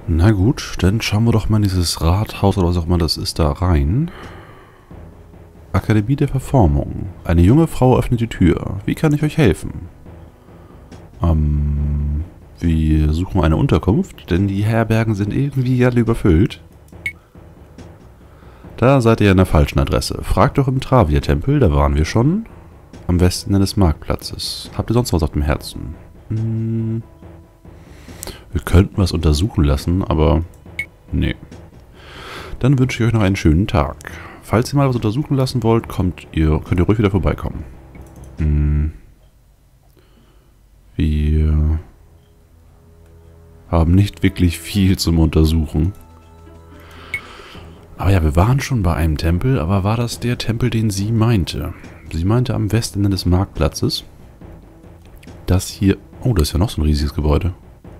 Na gut, dann schauen wir doch mal in dieses Rathaus oder was auch immer das ist da rein. Akademie der Verformung. Eine junge Frau öffnet die Tür. Wie kann ich euch helfen? Wir suchen eine Unterkunft, denn die Herbergen sind irgendwie alle überfüllt. Da seid ihr an der falschen Adresse. Fragt doch im Travia-Tempel, da waren wir schon. Am Westen des Marktplatzes. Habt ihr sonst was auf dem Herzen? Wir könnten was untersuchen lassen, aber nee. Dann wünsche ich euch noch einen schönen Tag. Falls ihr mal was untersuchen lassen wollt, könnt ihr ruhig wieder vorbeikommen. Wir haben nicht wirklich viel zum Untersuchen. Aber ja, wir waren schon bei einem Tempel, aber war das der Tempel, den sie meinte? Sie meinte am Westende des Marktplatzes. Das hier... Oh, das ist ja noch so ein riesiges Gebäude.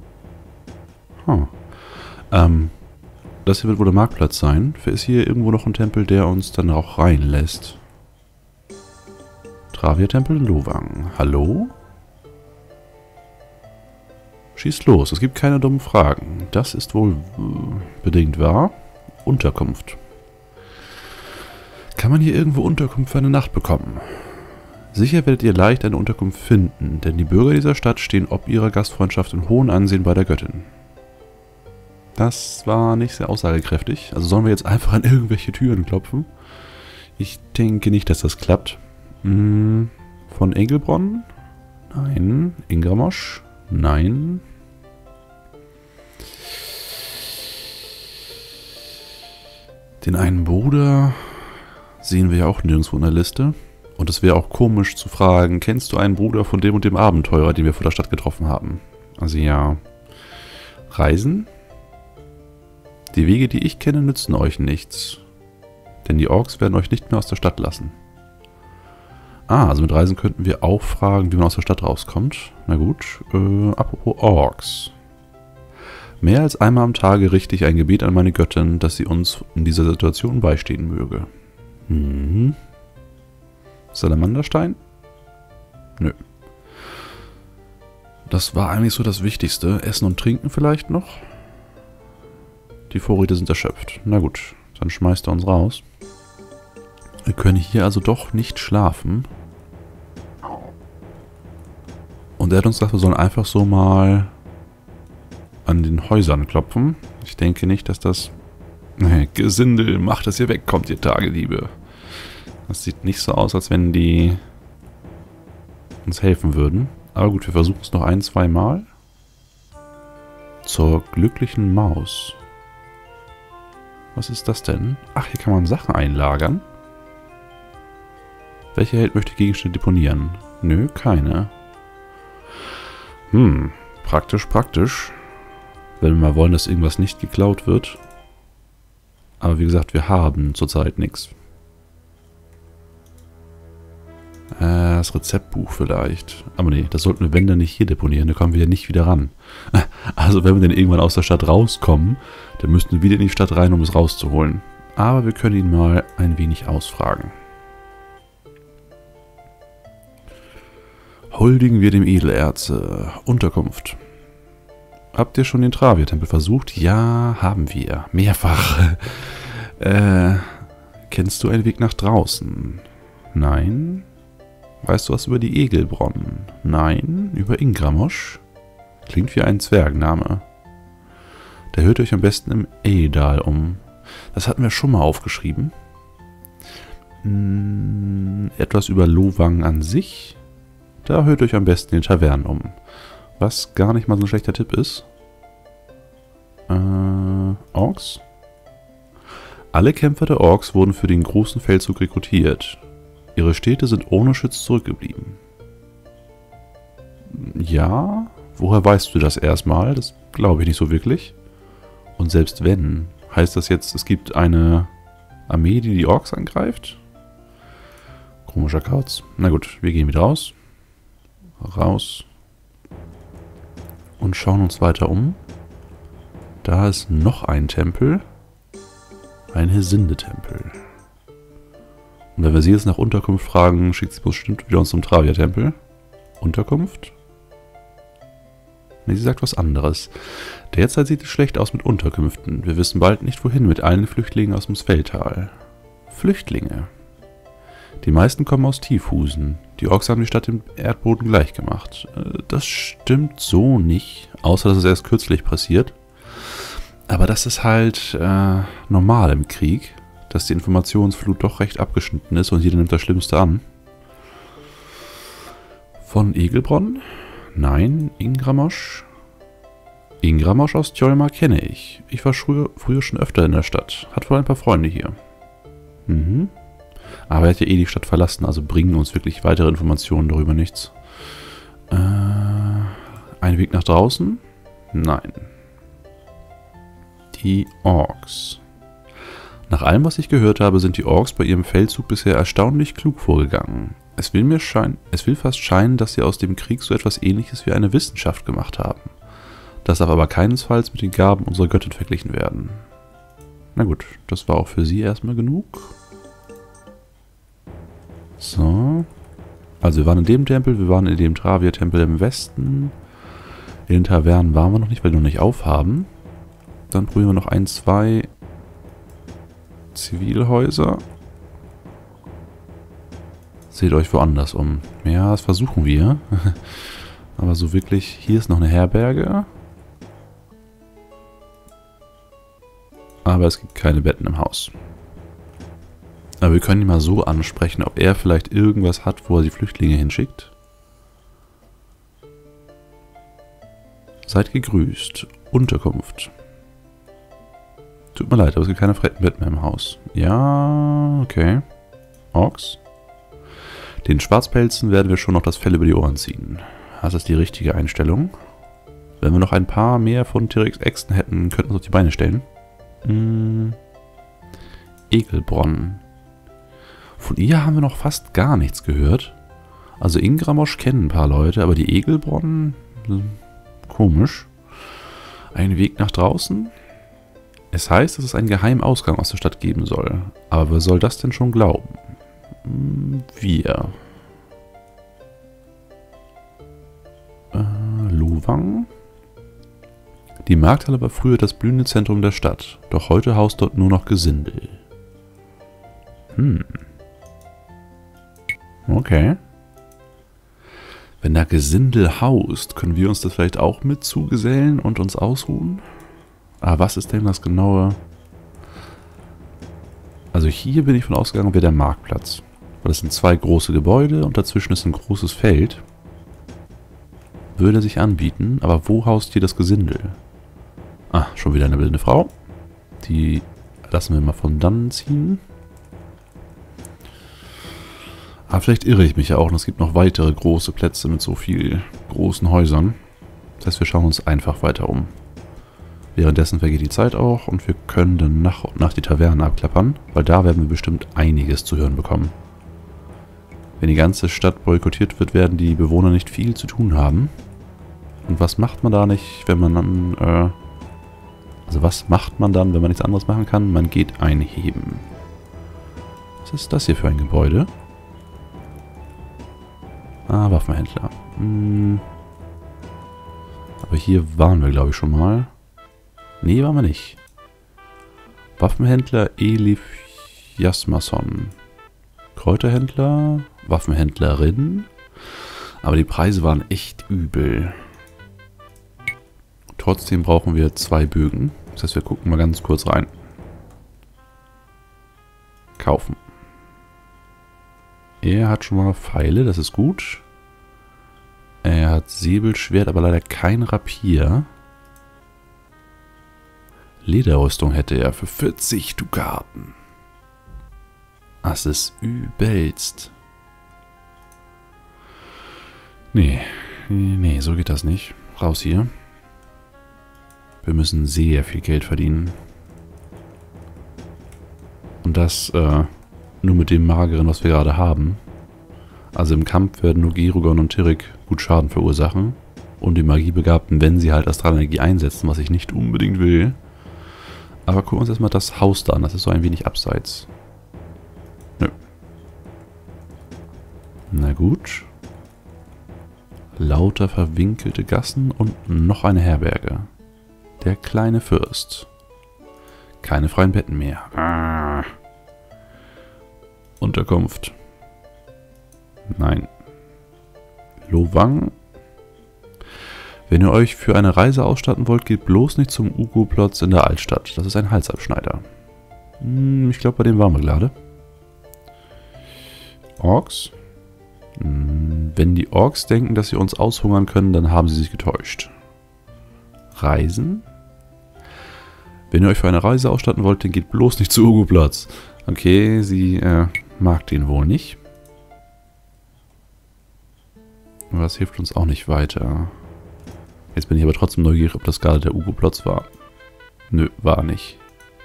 Das hier wird wohl der Marktplatz sein. Ist hier irgendwo noch ein Tempel, der uns dann auch reinlässt? Travia-Tempel in Lowang. Hallo? Schießt los, es gibt keine dummen Fragen. Das ist wohl bedingt wahr. Unterkunft. Kann man hier irgendwo Unterkunft für eine Nacht bekommen? Sicher werdet ihr leicht eine Unterkunft finden, denn die Bürger dieser Stadt stehen ob ihrer Gastfreundschaft in hohem Ansehen bei der Göttin. Das war nicht sehr aussagekräftig. Also sollen wir jetzt einfach an irgendwelche Türen klopfen? Ich denke nicht, dass das klappt. Von Engelbronn? Nein. Ingramosch? Nein. Den einen Bruder sehen wir ja auch nirgendwo in der Liste. Und es wäre auch komisch zu fragen, kennst du einen Bruder von dem und dem Abenteurer, den wir vor der Stadt getroffen haben? Also ja. Reisen? Die Wege, die ich kenne, nützen euch nichts. Denn die Orks werden euch nicht mehr aus der Stadt lassen. Also mit Reisen könnten wir auch fragen, wie man aus der Stadt rauskommt. Na gut, apropos Orks. Mehr als einmal am Tage richte ich ein Gebet an meine Göttin, dass sie uns in dieser Situation beistehen möge. Salamanderstein? Nö. Das war eigentlich so das Wichtigste. Essen und Trinken vielleicht noch? Die Vorräte sind erschöpft. Na gut, dann schmeißt er uns raus. Wir können hier also doch nicht schlafen. Und er hat uns gesagt, wir sollen einfach so mal an den Häusern klopfen. Ich denke nicht, dass das... Nee, Gesindel, macht, dass ihr wegkommt, ihr Tagediebe. Das sieht nicht so aus, als wenn die uns helfen würden. Aber gut, wir versuchen es noch ein-, zweimal. Zur glücklichen Maus. Was ist das denn? Ach, hier kann man Sachen einlagern. Welcher Held möchte Gegenstände deponieren? Nö, keine. Praktisch, praktisch. Wenn wir mal wollen, dass irgendwas nicht geklaut wird. Aber wie gesagt, wir haben zurzeit nichts. Das Rezeptbuch vielleicht. Aber nee, das sollten wir, wenn dann nicht hier deponieren. Da kommen wir ja nicht wieder ran. Also wenn wir dann irgendwann aus der Stadt rauskommen, dann müssten wir wieder in die Stadt rein, um es rauszuholen. Aber wir können ihn mal ein wenig ausfragen. Huldigen wir dem Edelerze. Unterkunft. Habt ihr schon den Travia-Tempel versucht? Ja, haben wir. Mehrfach. Kennst du einen Weg nach draußen? Nein. Weißt du was über die Egelbronn? Nein. Über Ingramosch? Klingt wie ein Zwergname. Da hört euch am besten im Eidal um. Das hatten wir schon mal aufgeschrieben. Etwas über Lowang an sich? Da hört euch am besten in den Tavernen um. Was gar nicht mal so ein schlechter Tipp ist. Orks? Alle Kämpfer der Orks wurden für den großen Feldzug rekrutiert. Ihre Städte sind ohne Schutz zurückgeblieben. Ja? Woher weißt du das erstmal? Das glaube ich nicht so wirklich. Und selbst wenn, heißt das jetzt, es gibt eine Armee, die die Orks angreift? Komischer Kauz. Na gut, wir gehen wieder raus. Raus. Und schauen uns weiter um. Da ist noch ein Tempel. Ein Hesinde-Tempel. Und wenn wir sie jetzt nach Unterkunft fragen, schickt sie bestimmt wieder uns zum Travia-Tempel. Unterkunft? Ne, sie sagt was anderes. Derzeit sieht es schlecht aus mit Unterkünften. Wir wissen bald nicht wohin mit allen Flüchtlingen aus dem Sveltal. Flüchtlinge. Die meisten kommen aus Tiefhusen. Die Orks haben die Stadt dem Erdboden gleichgemacht. Das stimmt so nicht, außer dass es erst kürzlich passiert. Aber das ist halt normal im Krieg, dass die Informationsflut doch recht abgeschnitten ist und jeder nimmt das Schlimmste an. Von Egelbronn? Nein, Ingramosch. Ingramosch aus Tjolmar kenne ich. Ich war früher schon öfter in der Stadt. Hat wohl ein paar Freunde hier. Mhm. Aber er hat ja eh die Stadt verlassen, also bringen uns wirklich weitere Informationen darüber nichts. Ein Weg nach draußen? Nein. Die Orks. Nach allem, was ich gehört habe, sind die Orks bei ihrem Feldzug bisher erstaunlich klug vorgegangen. Es will fast scheinen, dass sie aus dem Krieg so etwas Ähnliches wie eine Wissenschaft gemacht haben. Das darf aber keinesfalls mit den Gaben unserer Göttin verglichen werden. Na gut, das war auch für sie erstmal genug. So. Also wir waren in dem Tempel, wir waren in dem Travia-Tempel im Westen. In den Tavernen waren wir noch nicht, weil wir noch nicht aufhaben. Dann probieren wir noch 1, 2 Zivilhäuser. Seht euch woanders um. Ja, das versuchen wir. Aber so wirklich, hier ist noch eine Herberge. Aber es gibt keine Betten im Haus. Aber wir können ihn mal so ansprechen, ob er vielleicht irgendwas hat, wo er die Flüchtlinge hinschickt. Seid gegrüßt. Unterkunft. Tut mir leid, aber es gibt keine Betten mehr im Haus. Ja, okay. Orks. Den Schwarzpelzen werden wir schon noch das Fell über die Ohren ziehen. Das ist die richtige Einstellung. Wenn wir noch ein paar mehr von T-Rex Äxten hätten, könnten wir uns auf die Beine stellen. Egelbronn. Von ihr haben wir noch fast gar nichts gehört. Also Ingramosch kennen ein paar Leute, aber die Egelbronn, komisch. Ein Weg nach draußen? Es heißt, dass es einen geheimen Ausgang aus der Stadt geben soll. Aber wer soll das denn schon glauben? Wir. Luwang? Die Markthalle war früher das blühende Zentrum der Stadt, doch heute haust dort nur noch Gesindel. Okay. Wenn da Gesindel haust, können wir uns das vielleicht auch mit zugesellen und uns ausruhen? Aber was ist denn das genaue? Also hier bin ich von ausgegangen, wäre der Marktplatz. Weil das sind 2 große Gebäude und dazwischen ist ein großes Feld. Würde sich anbieten, aber wo haust hier das Gesindel? Ah, schon wieder eine wilde Frau. Die lassen wir mal von dann ziehen. Aber vielleicht irre ich mich ja auch und es gibt noch weitere große Plätze mit so vielen großen Häusern. Das heißt, wir schauen uns einfach weiter um. Währenddessen vergeht die Zeit auch und wir können dann nach und nach die Taverne abklappern, weil da werden wir bestimmt einiges zu hören bekommen. Wenn die ganze Stadt boykottiert wird, werden die Bewohner nicht viel zu tun haben. Und was macht man da nicht, wenn man dann, also was macht man dann, wenn man nichts anderes machen kann? Man geht einheben. Was ist das hier für ein Gebäude? Ah, Waffenhändler. Aber hier waren wir, glaube ich, schon mal. Nee, waren wir nicht. Waffenhändler Elif Jasmason. Kräuterhändler, Waffenhändlerin. Aber die Preise waren echt übel. Trotzdem brauchen wir 2 Bögen. Das heißt, wir gucken mal ganz kurz rein. Kaufen. Er hat schon mal Pfeile, das ist gut. Er hat Säbelschwert, aber leider kein Rapier. Lederrüstung hätte er für 40 Dukaten. Das ist übelst. Nee, so geht das nicht. Raus hier. Wir müssen sehr viel Geld verdienen. Und das nur mit dem Mageren, was wir gerade haben. Also im Kampf werden nur Gerugon und Tirek gut Schaden verursachen. Und die Magiebegabten, wenn sie halt Astralenergie einsetzen, was ich nicht unbedingt will. Aber gucken wir uns erstmal das Haus da an. Das ist so ein wenig abseits. Nö. Na gut. Lauter verwinkelte Gassen und noch eine Herberge. Der kleine Fürst. Keine freien Betten mehr. Ah. Unterkunft. Nein. Lo Wang. Wenn ihr euch für eine Reise ausstatten wollt, geht bloß nicht zum Ugo-Plotz in der Altstadt. Das ist ein Halsabschneider. Ich glaube, bei dem waren wir gerade. Orks. Wenn die Orks denken, dass sie uns aushungern können, dann haben sie sich getäuscht. Reisen. Wenn ihr euch für eine Reise ausstatten wollt, dann geht bloß nicht zu Ugo-Plotz. Okay, sie mag den wohl nicht. Aber das hilft uns auch nicht weiter. Jetzt bin ich aber trotzdem neugierig, ob das gerade der Ugo-Plotz war. Nö, war nicht.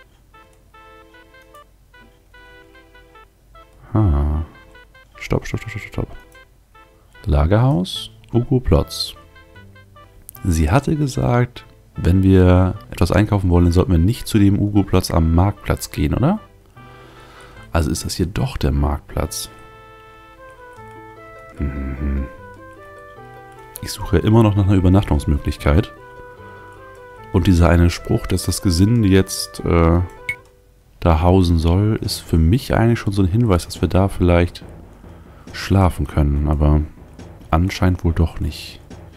Stopp. Lagerhaus, Ugo-Plotz. Sie hatte gesagt, wenn wir etwas einkaufen wollen, dann sollten wir nicht zu dem Ugo-Plotz am Marktplatz gehen, oder? Also ist das hier doch der Marktplatz. Ich suche ja immer noch nach einer Übernachtungsmöglichkeit. Und dieser eine Spruch, dass das Gesinde jetzt da hausen soll, ist für mich eigentlich schon so ein Hinweis, dass wir da vielleicht schlafen können. Aber anscheinend wohl doch nicht.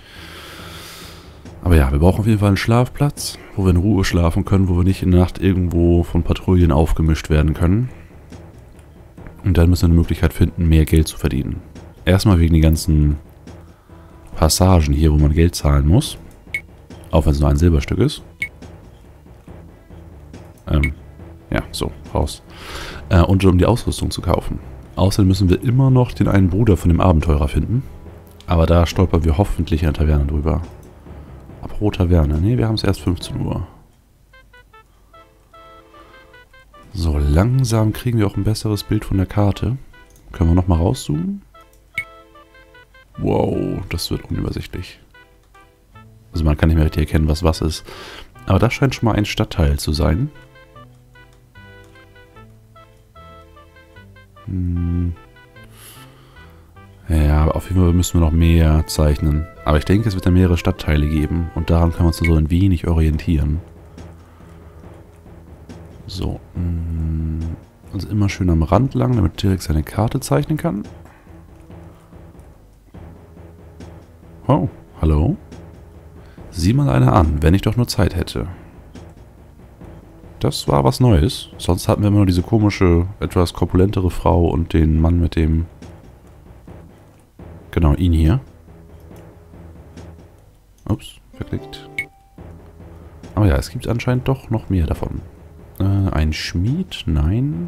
Aber ja, wir brauchen auf jeden Fall einen Schlafplatz, wo wir in Ruhe schlafen können, wo wir nicht in der Nacht irgendwo von Patrouillen aufgemischt werden können. Und dann müssen wir eine Möglichkeit finden, mehr Geld zu verdienen. Erstmal wegen den ganzen Passagen hier, wo man Geld zahlen muss. Auch wenn es nur ein Silberstück ist. Ja, so, raus. Und um die Ausrüstung zu kaufen. Außerdem müssen wir immer noch den einen Bruder von dem Abenteurer finden. Aber da stolpern wir hoffentlich in der Taverne drüber. Apropos Taverne. Ne, wir haben es erst 15 Uhr. So, langsam kriegen wir auch ein besseres Bild von der Karte. Können wir nochmal rauszoomen? Wow, das wird unübersichtlich. Also man kann nicht mehr richtig erkennen, was ist. Aber das scheint schon mal ein Stadtteil zu sein. Ja, auf jeden Fall müssen wir noch mehr zeichnen. Aber ich denke, es wird dann mehrere Stadtteile geben. Und daran können wir uns so ein wenig orientieren. So. Also immer schön am Rand lang, damit Dirk seine Karte zeichnen kann. Oh, hallo? Sieh mal eine an, wenn ich doch nur Zeit hätte. Das war was Neues. Sonst hatten wir immer nur diese komische, etwas korpulentere Frau und den Mann mit dem... Genau, ihn hier. Ups, verklickt. Aber ja, es gibt anscheinend doch noch mehr davon. Ein Schmied? Nein.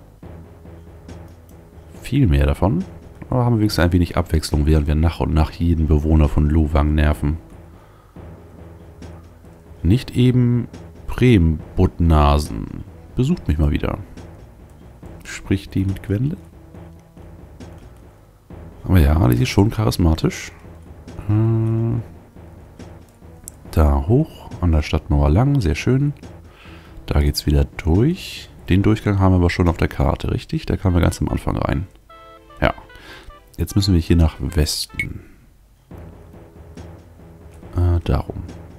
Viel mehr davon. Aber haben wir wenigstens ein wenig Abwechslung, während wir nach und nach jeden Bewohner von Lo Wang nerven. Nicht eben Brembuttnasen. Besucht mich mal wieder. Spricht die mit Gwendle? Aber ja, die ist schon charismatisch. Da hoch, an der Stadtmauer lang, sehr schön. Da geht's wieder durch. Den Durchgang haben wir aber schon auf der Karte, richtig? Da kamen wir ganz am Anfang rein. Ja. Jetzt müssen wir hier nach Westen. Darum.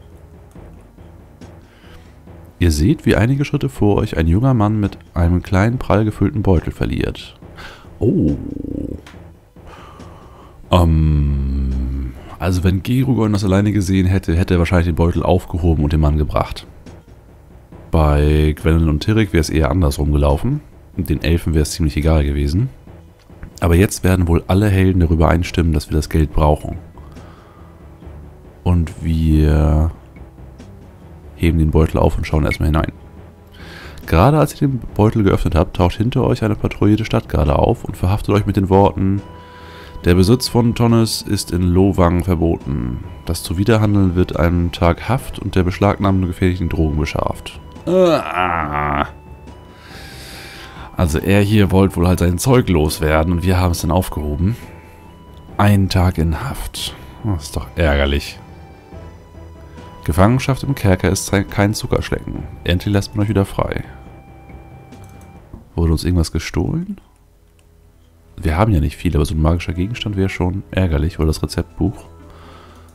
Ihr seht, wie einige Schritte vor euch ein junger Mann mit einem kleinen, prall gefüllten Beutel verliert. Oh. Also wenn Gerugon das alleine gesehen hätte, hätte er wahrscheinlich den Beutel aufgehoben und den Mann gebracht. Bei Gwendolyn und Tirek wäre es eher andersrum gelaufen. Den Elfen wäre es ziemlich egal gewesen. Aber jetzt werden wohl alle Helden darüber einstimmen, dass wir das Geld brauchen. Und wir heben den Beutel auf und schauen erstmal hinein. Gerade als ihr den Beutel geöffnet habt, taucht hinter euch eine patrouillierte Stadtgarde auf und verhaftet euch mit den Worten: Der Besitz von Tonnes ist in Lo Wang verboten. Das Zuwiderhandeln wird einem Tag Haft und der Beschlagnahmung gefährlichen Drogen bestraft. Also er hier wollte wohl halt sein Zeug loswerden und wir haben es dann aufgehoben. Einen Tag in Haft. Das ist doch ärgerlich. Gefangenschaft im Kerker ist kein Zuckerschlecken. Endlich lässt man euch wieder frei. Wurde uns irgendwas gestohlen? Wir haben ja nicht viel, aber so ein magischer Gegenstand wäre schon ärgerlich. Oder das Rezeptbuch.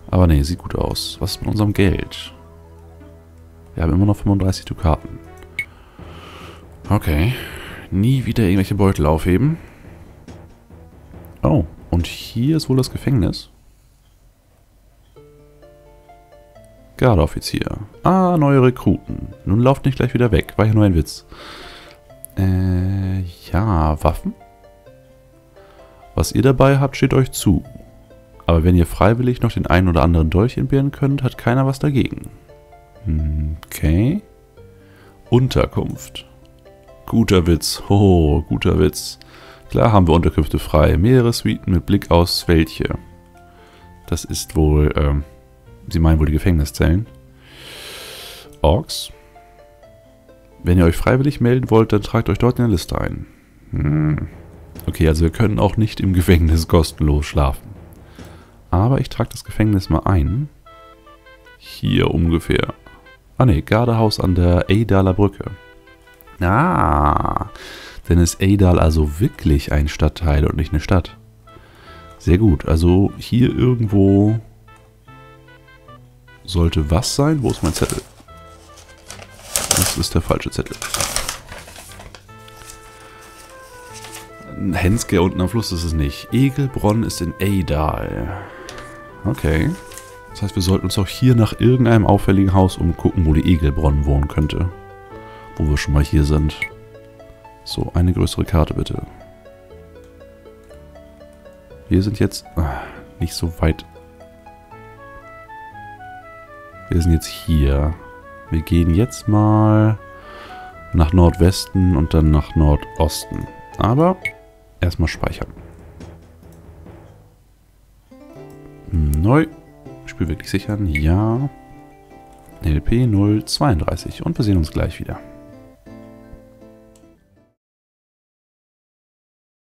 Aber nee, sieht gut aus. Was ist mit unserem Geld? Wir haben immer noch 35 Dukaten. Okay. Nie wieder irgendwelche Beutel aufheben. Oh, und hier ist wohl das Gefängnis. Gardeoffizier. Ah, neue Rekruten. Nun lauft nicht gleich wieder weg. War ja nur ein Witz. Ja, Waffen? Was ihr dabei habt, steht euch zu. Aber wenn ihr freiwillig noch den einen oder anderen Dolch entbehren könnt, hat keiner was dagegen. Okay. Unterkunft. Guter Witz. Hoho, guter Witz. Klar haben wir Unterkünfte frei. Mehrere Suiten mit Blick aus welche. Das ist wohl, Sie meinen wohl die Gefängniszellen. Orks. Wenn ihr euch freiwillig melden wollt, dann tragt euch dort in der Liste ein. Okay, also wir können auch nicht im Gefängnis kostenlos schlafen. Aber ich trage das Gefängnis mal ein. Hier ungefähr. Ah ne, Gardehaus an der Eidaler Brücke. Ah, denn ist Eidal also wirklich ein Stadtteil und nicht eine Stadt. Sehr gut, also hier irgendwo sollte was sein? Wo ist mein Zettel? Das ist der falsche Zettel. Henske unten am Fluss ist es nicht. Egelbronn ist in Eidal. Okay. Das heißt, wir sollten uns auch hier nach irgendeinem auffälligen Haus umgucken, wo die Egelbronn wohnen könnte. Wo wir schon mal hier sind. So, eine größere Karte bitte. Wir sind jetzt nicht so weit. Wir sind jetzt hier. Wir gehen jetzt mal nach Nordwesten und dann nach Nordosten. Aber erstmal speichern. Neu. Spiel wirklich sichern. Ja. LP 032. Und wir sehen uns gleich wieder.